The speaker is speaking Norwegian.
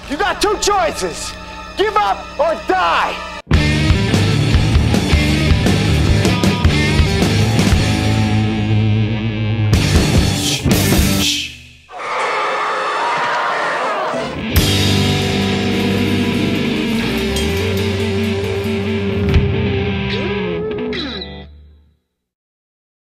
You got two choices. Give up or die.